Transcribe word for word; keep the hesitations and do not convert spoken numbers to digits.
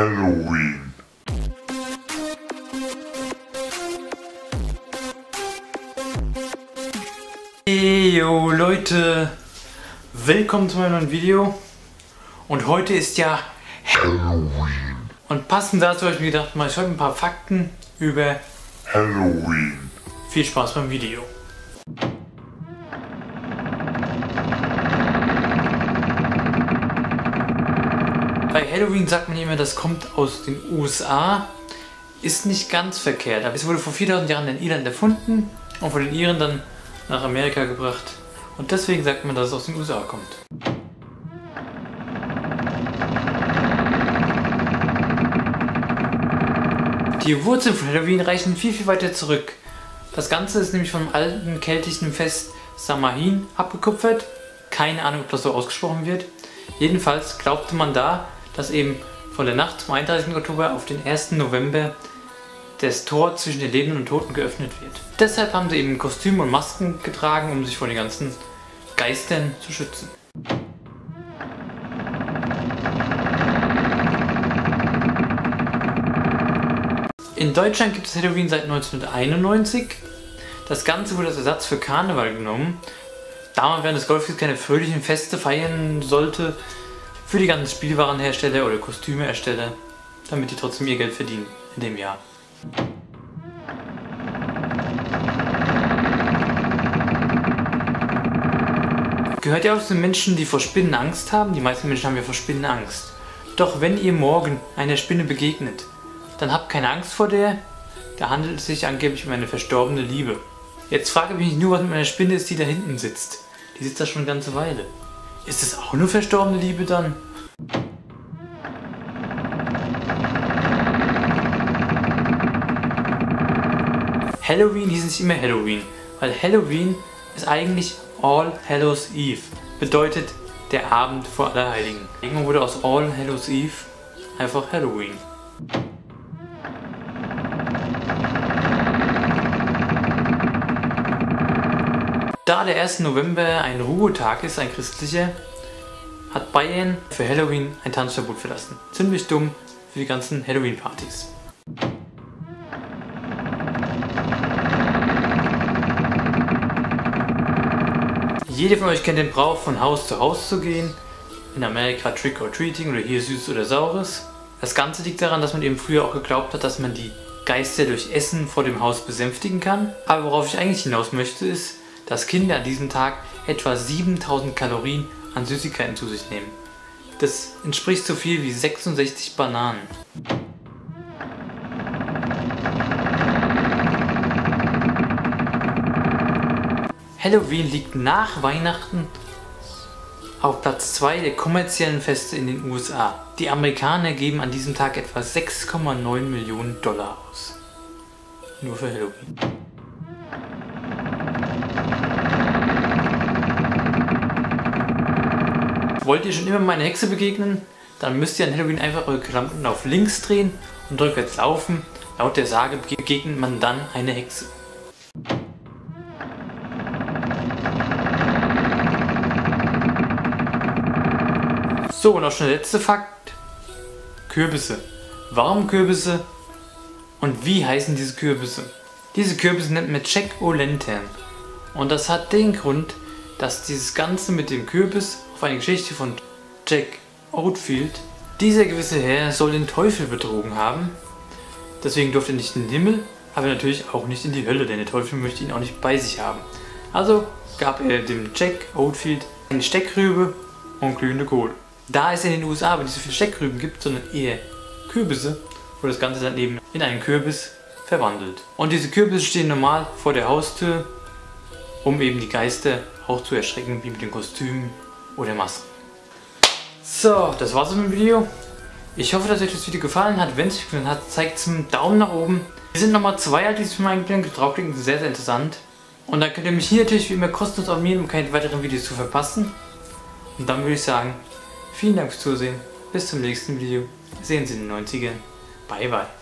Halloween. Hey yo Leute, willkommen zu meinem neuen Video und heute ist ja Halloween. Und passend dazu habe ich mir gedacht, mal ich heute ein paar Fakten über Halloween. Viel Spaß beim Video. Bei Halloween sagt man immer, das kommt aus den U S A. Ist nicht ganz verkehrt, aber es wurde vor viertausend Jahren in Irland erfunden und von den Iren dann nach Amerika gebracht. Und deswegen sagt man, dass es aus den U S A kommt. Die Wurzeln von Halloween reichen viel, viel weiter zurück. Das Ganze ist nämlich vom alten keltischen Fest Samhain abgekupfert. Keine Ahnung, ob das so ausgesprochen wird. Jedenfalls glaubte man da, dass eben von der Nacht zum einunddreißigsten Oktober auf den ersten November das Tor zwischen den Lebenden und Toten geöffnet wird. Deshalb haben sie eben Kostüme und Masken getragen, um sich vor den ganzen Geistern zu schützen. In Deutschland gibt es Halloween seit neunzehnhunderteinundneunzig. Das Ganze wurde als Ersatz für Karneval genommen, da man während des Golfes keine fröhlichen Feste feiern sollte für die ganzen Spielwarenhersteller oder Kostümehersteller, damit die trotzdem ihr Geld verdienen in dem Jahr. Gehört ihr auch zu den Menschen, die vor Spinnen Angst haben? Die meisten Menschen haben ja vor Spinnen Angst. Doch wenn ihr morgen einer Spinne begegnet, dann habt keine Angst vor der, da handelt es sich angeblich um eine verstorbene Liebe. Jetzt frage ich mich nur, was mit einer Spinne ist, die da hinten sitzt. Die sitzt da schon eine ganze Weile. Ist es auch nur verstorbene Liebe dann? Halloween hieß nicht immer Halloween, weil Halloween ist eigentlich All Hallows Eve. Bedeutet der Abend vor Allerheiligen. Irgendwann wurde aus All Hallows Eve einfach Halloween. Da der erste November ein Ruhetag ist, ein christlicher, hat Bayern für Halloween ein Tanzverbot verlassen. Ziemlich dumm für die ganzen Halloween-Partys. Jeder von euch kennt den Brauch, von Haus zu Haus zu gehen. In Amerika Trick or Treating oder hier Süßes oder Saures. Das Ganze liegt daran, dass man eben früher auch geglaubt hat, dass man die Geister durch Essen vor dem Haus besänftigen kann. Aber worauf ich eigentlich hinaus möchte ist, dass Kinder an diesem Tag etwa siebentausend Kalorien an Süßigkeiten zu sich nehmen. Das entspricht so viel wie sechsundsechzig Bananen. Halloween liegt nach Weihnachten auf Platz zwei der kommerziellen Feste in den U S A. Die Amerikaner geben an diesem Tag etwa sechs Komma neun Millionen Dollar aus. Nur für Halloween. Wollt ihr schon immer mal einer Hexe begegnen? Dann müsst ihr an Halloween einfach eure Klamotten auf links drehen und rückwärts laufen. Laut der Sage begegnet man dann einer Hexe. So, und auch schon der letzte Fakt. Kürbisse. Warum Kürbisse? Und wie heißen diese Kürbisse? Diese Kürbisse nennt man Jack-O-Lantern. Und das hat den Grund, dass dieses Ganze mit dem Kürbis auf eine Geschichte von Jack Oatfield. Dieser gewisse Herr soll den Teufel betrogen haben. Deswegen durfte er nicht in den Himmel, aber natürlich auch nicht in die Hölle, denn der Teufel möchte ihn auch nicht bei sich haben. Also gab er dem Jack Oatfield eine Steckrübe und glühende Kohle. Da es in den U S A aber nicht so viele Steckrüben gibt, sondern eher Kürbisse, wurde das Ganze dann eben in einen Kürbis verwandelt. Und diese Kürbisse stehen normal vor der Haustür, um eben die Geister auch zu erschrecken, wie mit den Kostümen oder Masken. So, das war's mit dem Video. Ich hoffe, dass euch das Video gefallen hat. Wenn es euch gefallen hat, zeigt es einen Daumen nach oben. Hier sind nochmal zwei Artikel für meinen Gedanken draufklicken, sehr, sehr interessant. Und dann könnt ihr mich hier natürlich wie immer kostenlos abonnieren, um keine weiteren Videos zu verpassen. Und dann würde ich sagen, vielen Dank fürs Zusehen. Bis zum nächsten Video. Wir sehen uns in den neunzigern. Bye, bye.